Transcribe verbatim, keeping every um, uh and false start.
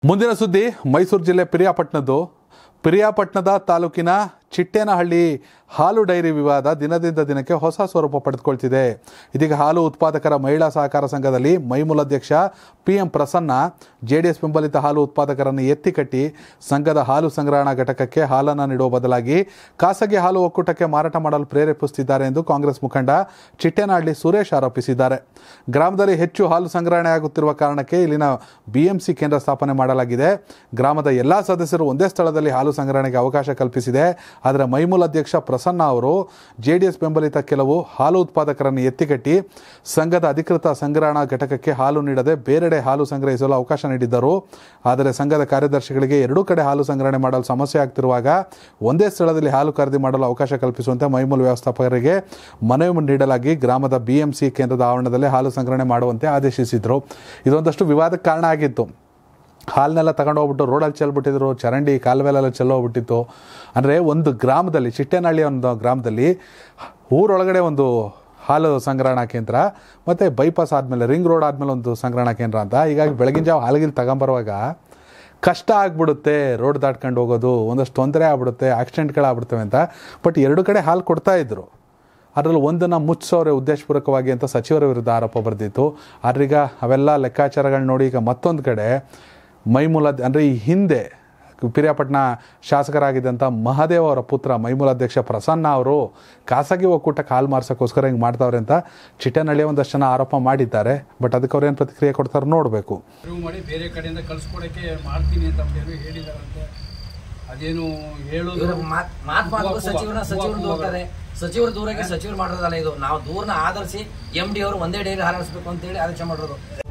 ಮುಂದಿನ ಸುದ್ದಿ ಮೈಸೂರು ಜಿಲ್ಲೆ ಪಿರಿಯಾಪಟ್ಟಣದ್ದು ಪಿರಿಯಾಪಟ್ಟಣದ ತಾಲೂಕಿನ ಚಿಟ್ಟೇನಹಳ್ಳಿ ಹಾಲು ಡೈರಿ ವಿವಾದ ದಿನದಿಂದ ದಿನಕ್ಕೆ ಹೊಸ ಸ್ವರೂಪ ಪಡೆದುಕೊಳ್ತಿದೆ. ಇದೀಗ ಹಾಲು ಉತ್ಪಾದಕರ ಮಹಿಳಾ ಸಹಕಾರ ಸಂಘದಲ್ಲಿ ಮೈಮೂಲಾಧ್ಯಕ್ಷ ಪಿ ಎಂ ಪ್ರಸನ್ನ ಜೆಡಿಎಸ್ ಬೆಂಬಲಿತ ಹಾಲು ಉತ್ಪಾದಕರನ್ನು ಎತ್ತಿ ಕಟ್ಟಿ ಸಂಘದ ಹಾಲು ಸಂಗ್ರಹಣಾ ಘಟಕಕ್ಕೆ ಹಾಲನ್ನು ನೀಡುವ ಬದಲಾಗಿ ಖಾಸಗಿ ಹಾಲು ಒಕ್ಕೂಟಕ್ಕೆ ಮಾರಾಟ ಮಾಡಲು ಪ್ರೇರೇಪಿಸುತ್ತಿದ್ದಾರೆ ಎಂದು ಕಾಂಗ್ರೆಸ್ ಮುಖಂಡ ಚಿಟ್ಟೇನಹಳ್ಳಿ ಸುರೇಶ್ ಆರೋಪಿಸಿದ್ದಾರೆ. ಗ್ರಾಮದಲ್ಲಿ ಹೆಚ್ಚು ಹಾಲು ಸಂಗ್ರಹಣೆಯಾಗುತ್ತಿರುವ ಕಾರಣಕ್ಕೆ ಇಲ್ಲಿನ ಬಿಎಂಸಿ ಕೇಂದ್ರ ಸ್ಥಾಪನೆ ಮಾಡಲಾಗಿದೆ. ಗ್ರಾಮದ ಎಲ್ಲ ಸದಸ್ಯರು ಒಂದೇ ಸ್ಥಳದಲ್ಲಿ ಹಾಲು ಸಂಗ್ರಹಣೆಗೆ ಅವಕಾಶ ಕಲ್ಪಿಸಿದೆ. ಆದರೆ ಮೈಮೂಲಾಧ್ಯಕ್ಷ ಪ್ರಸನ್ನ ಅವರು ಜೆಡಿಎಸ್ ಬೆಂಬಲಿತ ಕೆಲವು ಹಾಲು ಉತ್ಪಾದಕರನ್ನು ಎತ್ತಿಕಟ್ಟಿ ಸಂಘದ ಅಧಿಕೃತ ಸಂಗ್ರಹಣಾ ಘಟಕಕ್ಕೆ ಹಾಲು ನೀಡದೆ ಬೇರೆಡೆ ಹಾಲು ಸಂಗ್ರಹಿಸಲು ಅವಕಾಶ ನೀಡಿದ್ದರು. ಆದರೆ ಸಂಘದ ಕಾರ್ಯದರ್ಶಿಗಳಿಗೆ ಎರಡೂ ಕಡೆ ಹಾಲು ಸಂಗ್ರಹಣೆ ಮಾಡಲು ಸಮಸ್ಯೆ ಆಗ್ತಿರುವಾಗ ಒಂದೇ ಸ್ಥಳದಲ್ಲಿ ಹಾಲು ಖರೀದಿ ಮಾಡಲು ಅವಕಾಶ ಕಲ್ಪಿಸುವಂತೆ ಮೈಮೂಲ ವ್ಯವಸ್ಥಾಪಕರಿಗೆ ಮನವಿ ನೀಡಲಾಗಿ ಗ್ರಾಮದ ಬಿಎಂಸಿ ಕೇಂದ್ರದ ಆವರಣದಲ್ಲಿ ಹಾಲು ಸಂಗ್ರಹಣೆ ಮಾಡುವಂತೆ ಆದೇಶಿಸಿದರು. ಇದೊಂದಷ್ಟು ವಿವಾದಕ್ಕೆ ಕಾರಣ ಆಗಿತ್ತು. ಹಾಲನ್ನೆಲ್ಲ ತಗೊಂಡು ಹೋಗ್ಬಿಟ್ಟು ರೋಡಲ್ಲಿ ಚೆಲ್ಬಿಟ್ಟಿದ್ರು, ಚರಂಡಿ ಕಾಲುವೆಲೆಲ್ಲ ಚೆಲ್ಲೋಗ್ಬಿಟ್ಟಿತ್ತು. ಅಂದರೆ ಒಂದು ಗ್ರಾಮದಲ್ಲಿ ಚಿಟ್ಟೇನಹಳ್ಳಿ ಒಂದು ಗ್ರಾಮದಲ್ಲಿ ಊರೊಳಗಡೆ ಒಂದು ಹಾಲು ಸಂಗ್ರಹಣಾ ಕೇಂದ್ರ ಮತ್ತು ಬೈಪಾಸ್ ಆದಮೇಲೆ ರಿಂಗ್ ರೋಡ್ ಆದಮೇಲೆ ಒಂದು ಸಂಗ್ರಹಣಾ ಕೇಂದ್ರ ಅಂತ. ಹೀಗಾಗಿ ಬೆಳಗಿನ ಜಾವ ಹಾಲಿಗಿಲ್ ತಗೊಂಬರುವಾಗ ಕಷ್ಟ ಆಗಿಬಿಡುತ್ತೆ, ರೋಡ್ ದಾಟ್ಕೊಂಡು ಹೋಗೋದು, ಒಂದಷ್ಟು ತೊಂದರೆ ಆಗ್ಬಿಡುತ್ತೆ, ಆಕ್ಸಿಡೆಂಟ್ಗಳಾಗ್ಬಿಡ್ತವೆ ಅಂತ. ಬಟ್ ಎರಡು ಕಡೆ ಹಾಲು ಕೊಡ್ತಾಯಿದ್ರು. ಅದರಲ್ಲಿ ಒಂದನ್ನು ಮುಚ್ಚಿಸೋರೆ ಉದ್ದೇಶಪೂರ್ವಕವಾಗಿ ಅಂತ ಸಚಿವರ ವಿರುದ್ಧ ಆರೋಪ ಬರೆದಿತ್ತು. ಆದ್ರೀಗ ಅವೆಲ್ಲ ಲೆಕ್ಕಾಚಾರಗಳು ನೋಡಿ ಈಗ ಮತ್ತೊಂದು ಕಡೆ ಮೈಮೂಲ ಅಂದರೆ ಈ ಹಿಂದೆ ಪಿರಿಯಾಪಟ್ಟಣ ಶಾಸಕರಾಗಿದ್ದಂಥ ಮಹಾದೇವ್ ಅವರ ಪುತ್ರ ಮೈಮೂಲಾಧ್ಯಕ್ಷ ಪ್ರಸನ್ನ ಅವರು ಖಾಸಗಿ ಒಕ್ಕೂಟಕ್ಕೆ ಹಾಲು ಮಾರ್ಸೋಕ್ಕೋಸ್ಕರ ಹಿಂಗೆ ಮಾಡ್ತಾವ್ರೆ ಅಂತ ಚಿಟ್ಟೇನಹಳ್ಳಿ ಒಂದಷ್ಟು ಜನ ಆರೋಪ ಮಾಡಿದ್ದಾರೆ. ಬಟ್ ಅದಕ್ಕೆ ಅವ್ರು ಏನು ಪ್ರತಿಕ್ರಿಯೆ ಕೊಡ್ತಾರೆ ನೋಡಬೇಕು. ಮಾಡಿ ಬೇರೆ ಕಡೆಯಿಂದ ಕಳಿಸ್ಕೊಡೋಕ್ಕೆ ಮಾಡ್ತೀನಿ ಅಂತ ಹೇಳಿದಾರಂತೆ. ಅದೇನು ಹೇಳೋದು ಮಾತು ಸಚಿವರ ಸಚಿವರು ಹೋಗ್ತಾರೆ. ಸಚಿವರು ದೂರಕ್ಕೆ ಸಚಿವರು ಮಾಡೋದಲ್ಲ ಇದು. ನಾವು ದೂರನ ಆಧರಿಸಿ ಎಂ ಡಿ ಅವರು ಒಂದೇ ಡೈರಿ ಹಾಲಿಸಬೇಕು ಅಂತ ಹೇಳಿ ಆದೇಶ ಮಾಡಿರೋದು.